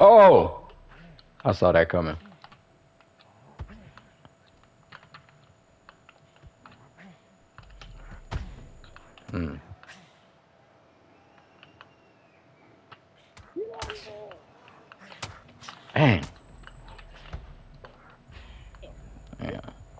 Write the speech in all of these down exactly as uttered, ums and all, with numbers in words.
Oh! I saw that coming. Hmm. Dang. Yeah.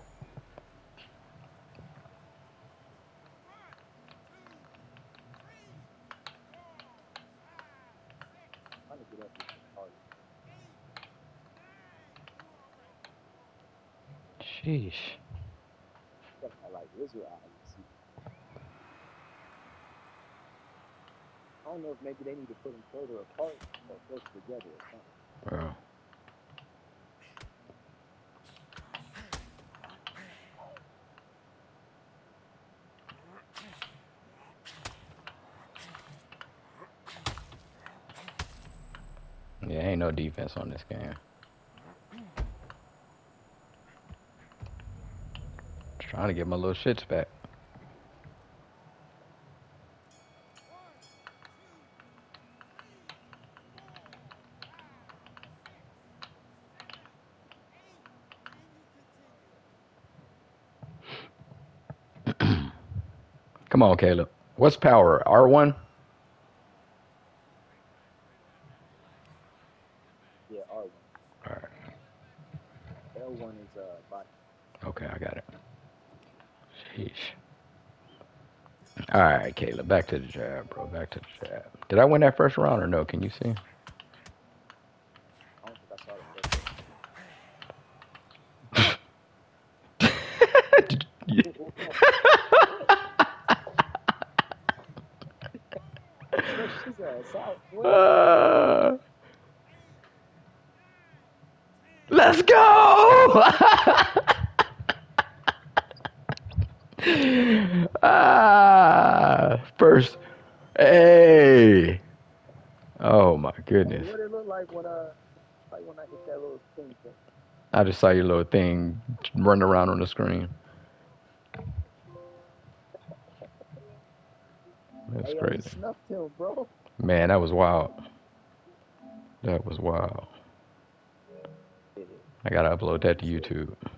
Sheesh. Like Israel, you see. I don't know if maybe they need to put them further apart or closer together or something. Bro. Yeah, ain't no defense on this game. Trying to get my little shits back. Come on, Caleb. What's power? R one? Yeah, R one. All right. L one is uh body. Okay, I got it. Sheesh. All right, Caleb. Back to the jab, bro. Back to the jab. Did I win that first round or no? Can you see? I don't think I saw the first Stretch his ass out, boy. uh, let's go! ah, first. Hey. Oh my Hey, goodness. what it look like when uh like when I hit that little thing thing? I just saw your little thing running around on the screen. That's Hey yo, he crazy. snuffed him, bro. Man, that was wild. That was wild. Yeah, I gotta upload that to he said, YouTube.